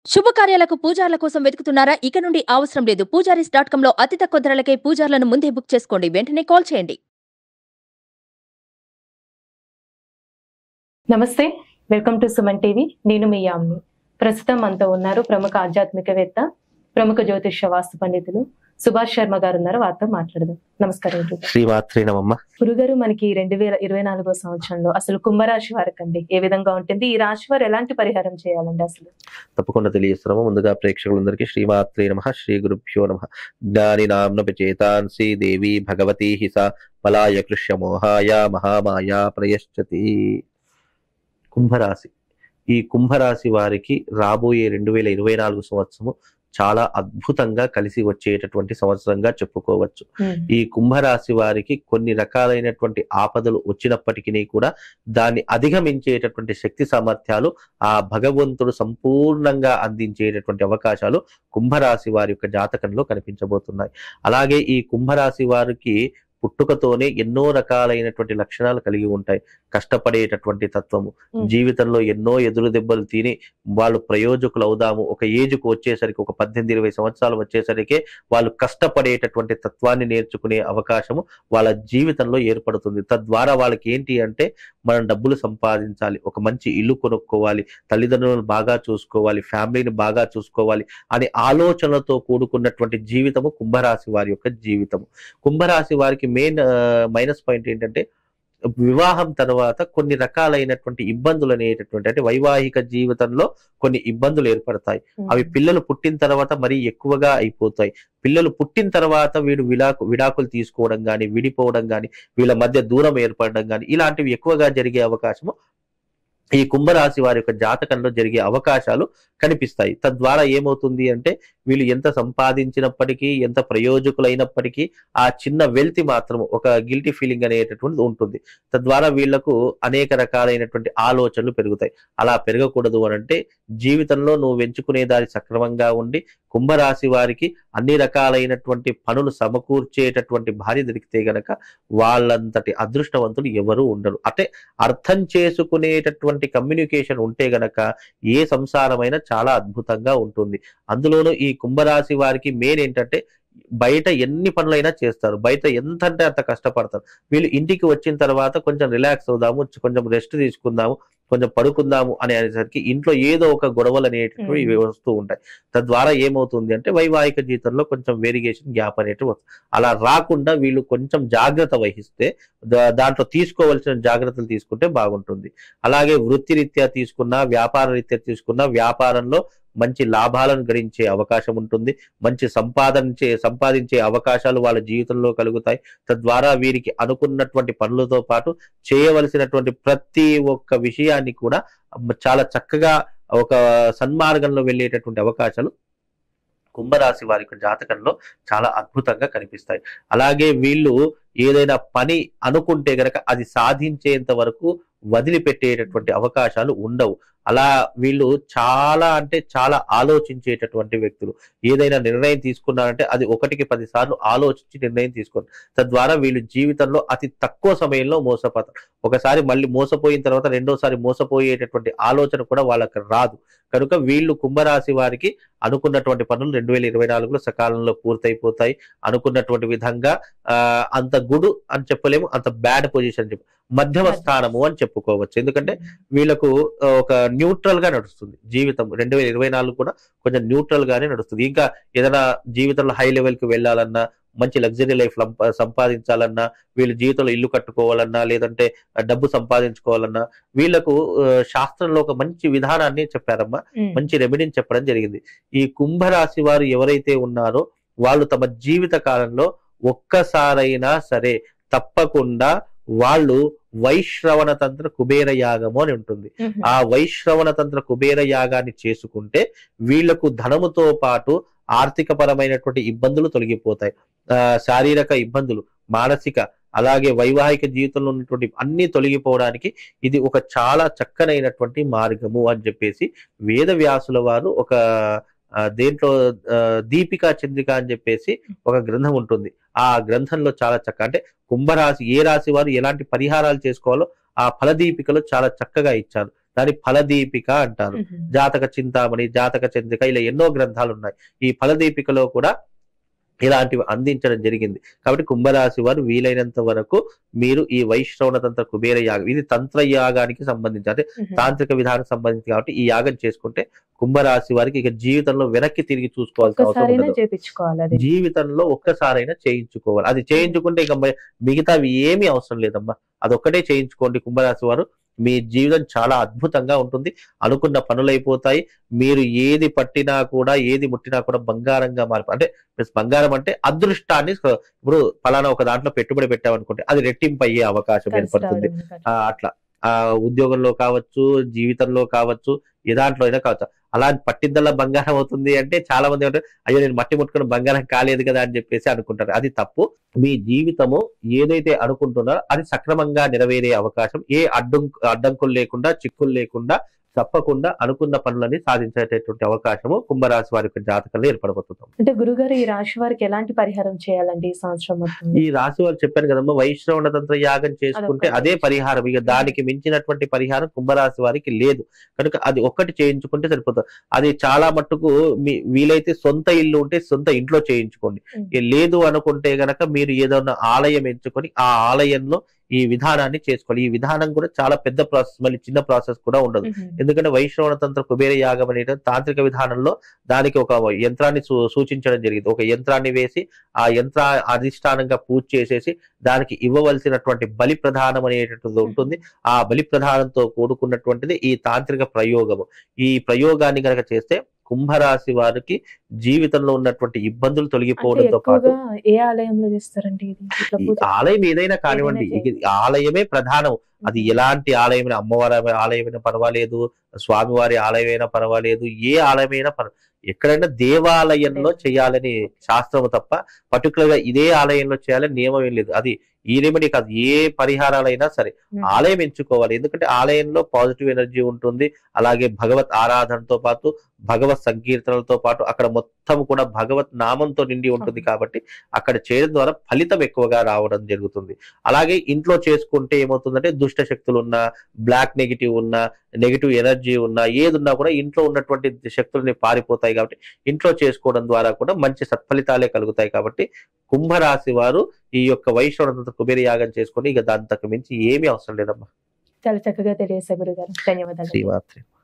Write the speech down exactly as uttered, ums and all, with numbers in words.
శుభకార్యాలకు పూజార్ల కోసం వెతుకుతున్నారా? ఇక నుండి అవసరం లేదు. పూజారీస్ డాట్ కామ్ లో అతి తక్కువ ధరలకే పూజార్లను ముందే బుక్ చేసుకోండి. వెంటనే కాల్ చేయండి. నమస్తే, వెల్కమ్ టు సుమన్ టీవీ. నేను మీ యామ్ని. ప్రస్తుతం మనతో ఉన్నారు ప్రముఖ ఆధ్యాత్మికవేత్త, ప్రముఖ జ్యోతిష్య వాస్తు పండితులు సుభాష్ శర్మ గారు ఉన్నారు. వారితో మాట్లాడదాం. నమస్కారం. శ్రీమాత్రే నమః. గురుగారు, మనకి రెండు వేల ఇరవై నాలుగో సంవత్సరంలో అసలు కుంభరాశి వారికి అండి ఏ విధంగా ఉంటుంది? ఈ రాశి వారు ఎలాంటి పరిహారం చేయాలండి? అసలు తప్పకుండా తెలియజేస్తున్నాము. ముందుగా ప్రేక్షకులందరికీ శ్రీమాత్రే నమః, శ్రీ గురుభ్యో నమః. జ్ఞాని నామ్నపచేతాంసి దేవి భగవతి హిస బలాయ కృష్య మోహాయ మహామాయ ప్రయశ్చతి. కుంభరాశి. ఈ కుంభరాశి వారికి రాబోయే రెండు వేల ఇరవై నాలుగు సంవత్సరము చాలా అద్భుతంగా కలిసి వచ్చేటటువంటి సంవత్సరంగా చెప్పుకోవచ్చు. ఈ కుంభరాశి వారికి కొన్ని రకాలైనటువంటి ఆపదలు వచ్చినప్పటికీ కూడా దాన్ని అధిగమించేటటువంటి శక్తి సామర్థ్యాలు ఆ భగవంతుడు సంపూర్ణంగా అందించేటటువంటి అవకాశాలు కుంభరాశి వారి యొక్క జాతకంలో కనిపించబోతున్నాయి. అలాగే ఈ కుంభరాశి వారికి పుట్టుకతోనే ఎన్నో రకాలైనటువంటి లక్షణాలు కలిగి ఉంటాయి. కష్టపడేటటువంటి తత్వము, జీవితంలో ఎన్నో ఎదురు దెబ్బలు తిని వాళ్ళు ప్రయోజకులు అవుదాము, ఒక ఏజ్కు వచ్చేసరికి ఒక పద్దెనిమిది ఇరవై సంవత్సరాలు వచ్చేసరికి వాళ్ళు కష్టపడేటటువంటి తత్వాన్ని నేర్చుకునే అవకాశము వాళ్ళ జీవితంలో ఏర్పడుతుంది. తద్వారా వాళ్ళకి ఏంటి అంటే మనం డబ్బులు సంపాదించాలి, ఒక మంచి ఇల్లు కొనుక్కోవాలి, తల్లిదండ్రులను బాగా చూసుకోవాలి, ఫ్యామిలీని బాగా చూసుకోవాలి అనే ఆలోచనలతో కూడుకున్నటువంటి జీవితము కుంభరాశి వారి యొక్క జీవితము. కుంభరాశి వారికి మెయిన్ మైనస్ పాయింట్ ఏంటంటే వివాహం తర్వాత కొన్ని రకాలైనటువంటి ఇబ్బందులు అనేటటువంటి, అంటే వైవాహిక జీవితంలో కొన్ని ఇబ్బందులు ఏర్పడతాయి. అవి పిల్లలు పుట్టిన తర్వాత మరీ ఎక్కువగా అయిపోతాయి. పిల్లలు పుట్టిన తర్వాత వీడు విడాకు విడాకులు తీసుకోవడం కానీ, విడిపోవడం కానీ, వీళ్ళ మధ్య దూరం ఏర్పడడం కానీ ఇలాంటివి ఎక్కువగా జరిగే అవకాశము ఈ కుంభరాశి వారి యొక్క జాతకంలో జరిగే అవకాశాలు కనిపిస్తాయి. తద్వారా ఏమవుతుంది అంటే వీళ్ళు ఎంత సంపాదించినప్పటికీ, ఎంత ప్రయోజకులైనప్పటికీ ఆ చిన్న వెల్త్ మాత్రం ఒక గిల్టీ ఫీలింగ్ అనేటటువంటిది ఉంటుంది. తద్వారా వీళ్లకు అనేక రకాలైనటువంటి ఆలోచనలు పెరుగుతాయి. అలా పెరగకూడదు అని అంటే జీవితంలో నువ్వు ఎంచుకునే దారి సక్రమంగా ఉండి కుంభరాశి వారికి అన్ని రకాలైనటువంటి పనులు సమకూర్చేటటువంటి భార్య దొరికితే గనక వాళ్ళంతటి అదృష్టవంతులు ఎవరు ఉండరు. అంటే అర్థం చేసుకునేటటువంటి కమ్యూనికేషన్ ఉంటే గనక ఏ సంసారమైనా చాలా అద్భుతంగా ఉంటుంది. అందులోనూ ఈ కుంభరాశి వారికి మెయిన్ ఏంటంటే బయట ఎన్ని పనులైనా చేస్తారు, బయట ఎంత అంటే అంత కష్టపడతారు. వీళ్ళు ఇంటికి వచ్చిన తర్వాత కొంచెం రిలాక్స్ అవుదాము, కొంచెం రెస్ట్ తీసుకుందాము, కొంచెం పడుకుందాము అనేసరికి ఇంట్లో ఏదో ఒక గొడవలు అనేటివి ఇవి వస్తూ ఉంటాయి. తద్వారా ఏమవుతుంది అంటే వైవాహిక జీవితంలో కొంచెం వేరియేషన్ గ్యాప్ అనేటివి వస్తుంది. అలా రాకుండా వీళ్ళు కొంచెం జాగ్రత్త వహిస్తే దాంట్లో తీసుకోవాల్సిన జాగ్రత్తలు తీసుకుంటే బాగుంటుంది. అలాగే వృత్తి రీత్యా తీసుకున్నా, వ్యాపార రీత్యా తీసుకున్నా వ్యాపారంలో మంచి లాభాలను గడించే అవకాశం ఉంటుంది. మంచి సంపాదించే సంపాదించే అవకాశాలు వాళ్ళ జీవితంలో కలుగుతాయి. తద్వారా వీరికి అనుకున్నటువంటి పనులతో పాటు చేయవలసినటువంటి ప్రతి ఒక్క విషయాన్ని కూడా చాలా చక్కగా ఒక సన్మార్గంలో వెళ్ళేటటువంటి అవకాశాలు కుంభరాశి వారి జాతకంలో చాలా అద్భుతంగా కనిపిస్తాయి. అలాగే వీళ్ళు ఏదైనా పని అనుకుంటే గనక అది సాధించేంత వరకు వదిలిపెట్టేటటువంటి అవకాశాలు ఉండవు. అలా వీళ్ళు చాలా అంటే చాలా ఆలోచించేటటువంటి వ్యక్తులు. ఏదైనా నిర్ణయం తీసుకున్నారంటే అది ఒకటికి పది సార్లు ఆలోచించి నిర్ణయం తీసుకోండి. తద్వారా వీళ్ళు జీవితంలో అతి తక్కువ సమయంలో మోసపోతారు. ఒకసారి మళ్ళీ మోసపోయిన తర్వాత రెండోసారి మోసపోయేటటువంటి ఆలోచన కూడా వాళ్ళకి రాదు. కనుక వీళ్ళు కుంభరాశి వారికి అనుకున్నటువంటి పనులు రెండు వేల ఇరవై నాలుగులో సకాలంలో పూర్తయిపోతాయి. అనుకున్నటువంటి విధంగా ఆ అంత గుడ్ అని చెప్పలేము, అంత బ్యాడ్ పొజిషన్ చెప్పు మధ్యమ స్థానము అని చెప్పుకోవచ్చు. ఎందుకంటే వీళ్ళకు ఒక న్యూట్రల్ గా నడుస్తుంది జీవితం. రెండు వేల ఇరవై నాలుగు కూడా కొంచెం న్యూట్రల్ గానే నడుస్తుంది. ఇంకా ఏదైనా జీవితంలో హై లెవెల్ కి వెళ్ళాలన్నా, మంచి లగ్జరీ లైఫ్ సంపాదించాలన్నా, వీళ్ళ జీవితంలో ఇల్లు కట్టుకోవాలన్నా, లేదంటే డబ్బు సంపాదించుకోవాలన్నా వీళ్ళకు శాస్త్రంలో ఒక మంచి విధానాన్ని చెప్పారమ్మా, మంచి రెమెడీని చెప్పడం జరిగింది. ఈ కుంభరాశి వారు ఎవరైతే ఉన్నారో వాళ్ళు తమ జీవిత కాలంలో ఒక్కసారైనా సరే తప్పకుండా వాళ్ళు వైశ్రవణ తంత్ర కుబేర యాగము అని ఉంటుంది. ఆ వైశ్రవణ తంత్ర కుబేర యాగాన్ని చేసుకుంటే వీళ్లకు ధనముతో పాటు ఆర్థిక పరమైనటువంటి ఇబ్బందులు తొలగిపోతాయి. ఆ శారీరక ఇబ్బందులు, మానసిక, అలాగే వైవాహిక జీవితంలో ఉన్నటువంటి అన్ని తొలగిపోవడానికి ఇది ఒక చాలా చక్కనైనటువంటి మార్గము అని చెప్పేసి వేద వ్యాసుల వారు ఒక దేంట్లో దీపికా చంద్రిక అని చెప్పేసి ఒక గ్రంథం ఉంటుంది. ఆ గ్రంథంలో చాలా చక్క అంటే కుంభరాశి ఏ రాశి వారు ఎలాంటి పరిహారాలు చేసుకోవాలో ఆ ఫలదీపికలో చాలా చక్కగా ఇచ్చారు. దాని ఫలదీపిక అంటారు. జాతక చింతామణి, జాతక చంద్రిక, ఇలా ఎన్నో గ్రంథాలు ఉన్నాయి. ఈ ఫలదీపికలో కూడా ఇలాంటివి అందించడం జరిగింది. కాబట్టి కుంభరాశి వారు వీలైనంత వరకు మీరు ఈ వైశ్రవణ తంత్ర కుబేర యాగం, ఇది తంత్ర యాగానికి సంబంధించి అంటే తాంత్రిక విధానానికి సంబంధించి కాబట్టి ఈ యాగం చేసుకుంటే కుంభరాశి వారికి ఇక జీవితంలో వెనక్కి తిరిగి చూసుకోవాల్సిన అవసరం ఉండదు. జీవితంలో ఒక్కసారైనా చేయించుకోవాలి. అది చేయించుకుంటే ఇక మిగతావి ఏమీ అవసరం లేదమ్మా, అదొక్కటే చేయించుకోండి కుంభరాశి వారు. మీ జీవితం చాలా అద్భుతంగా ఉంటుంది. అనుకున్న పనులు అయిపోతాయి. మీరు ఏది పట్టినా కూడా ఏది ముట్టినా కూడా బంగారంగా మారిపో అంటే బంగారం అంటే అదృష్టాన్ని, ఇప్పుడు ఫలానా ఒక దాంట్లో పెట్టుబడి పెట్టామనుకుంటే అది రెట్టింపు అయ్యే అవకాశం ఏర్పడుతుంది. ఆ అట్లా ఆ ఉద్యోగంలో కావచ్చు, జీవితంలో కావచ్చు, ఏ దాంట్లో అయినా కావచ్చు. అలా పట్టిద్దల్లా బంగారం అవుతుంది అంటే చాలా మంది ఏమంటారు, అయ్యో నేను మట్టి ముట్టుకుని బంగారం కాలేదు కదా అని చెప్పేసి అనుకుంటారు. అది తప్పు. మీ జీవితము ఏదైతే అనుకుంటున్నారో అది సక్రమంగా నెరవేరే అవకాశం, ఏ అడ్డం అడ్డంకులు లేకుండా, చిక్కులు లేకుండా తప్పకుండా అనుకున్న పనులని సాధించేటటువంటి అవకాశము కుంభరాశి వారి యొక్క జాతకంలో ఏర్పడబోతుంది. అంటే గురుగారు, ఈ రాశి వారికి ఎలాంటి పరిహారం చేయాలండి ఈ సంవత్సరం మొత్తం? ఈ రాశి వారు చెప్పాను కదమ్మా, వైశ్రవణ తంత్ర యాగం చేసుకుంటే అదే పరిహారం. ఇక దానికి మించినటువంటి పరిహారం కుంభరాశి వారికి లేదు కనుక అది ఒక్కటి చేయించుకుంటే సరిపోతుంది. అది చాలా మట్టుకు మీ వీలైతే సొంత ఇల్లు ఉంటే సొంత ఇంట్లో చేయించుకోండి. లేదు అనుకుంటే గనక మీరు ఏదైనా ఆలయం ఎంచుకొని ఆ ఆలయంలో ఈ విధానాన్ని చేసుకోవాలి. ఈ విధానం కూడా చాలా పెద్ద ప్రాసెస్, మళ్ళీ చిన్న ప్రాసెస్ కూడా ఉండదు. ఎందుకంటే వైశ్రవణ తంత్ర కుబేర యాగం అనేది తాంత్రిక విధానంలో దానికి ఒక యంత్రాన్ని సూచించడం జరిగింది. ఒక యంత్రాన్ని వేసి ఆ యంత్ర అధిష్టానంగా పూజ చేసేసి దానికి ఇవ్వవలసినటువంటి బలి ప్రధానం అనేటటువంటిది ఉంటుంది. ఆ బలి ప్రధానంతో కూడుకున్నటువంటిది ఈ తాంత్రిక ప్రయోగము. ఈ ప్రయోగాన్ని కనుక చేస్తే కుంభరాశి వారికి జీవితంలో ఉన్నటువంటి ఇబ్బందులు తొలగిపోవడంతో పాటు, ఏ ఆలయంలో చేస్తారండి ఆలయం ఏదైనా కానివ్వండి, ఆలయమే ప్రధానం. అది ఎలాంటి ఆలయమైనా, అమ్మవారి ఆలయమైనా పర్వాలేదు, స్వామివారి ఆలయమైనా పర్వాలేదు, ఏ ఆలయమైనా పర్వాలేదు, ఎక్కడైనా దేవాలయంలో చేయాలని శాస్త్రము తప్ప పర్టికులర్ గా ఇదే ఆలయంలో చేయాలని నియమం ఏం లేదు. అది ఈ రెమెడీ కాదు, ఏ పరిహారాలైనా సరే ఆలయం ఎంచుకోవాలి. ఎందుకంటే ఆలయంలో పాజిటివ్ ఎనర్జీ ఉంటుంది. అలాగే భగవత్ ఆరాధనతో పాటు భగవత్ సంకీర్తనలతో పాటు అక్కడ మొత్తం కూడా భగవత్ నామంతో నిండి ఉంటుంది. కాబట్టి అక్కడ చేయడం ద్వారా ఫలితం ఎక్కువగా రావడం జరుగుతుంది. అలాగే ఇంట్లో చేసుకుంటే ఏమవుతుందంటే దుష్ట శక్తులు ఉన్నా, బ్లాక్ నెగిటివ్ ఉన్నా, నెగిటివ్ ఎనర్జీ ఉన్నా, ఏది ఉన్నా కూడా ఇంట్లో ఉన్నటువంటి శక్తులని పారిపోతాయి. కాబట్టి ఇంట్లో చేసుకోవడం ద్వారా కూడా మంచి సత్ఫలితాలే కలుగుతాయి. కాబట్టి కుంభరాశి వారు ఈ యొక్క వైశ్రవణ కుబేర యాగం చేసుకుని ఇక దాని తక్కువ మించి ఏమీ అవసరం లేదమ్మా. చాలా చక్కగా తెలియజేశారు గురుగారు, ధన్యవాదాలు. శ్రీమాత్రే.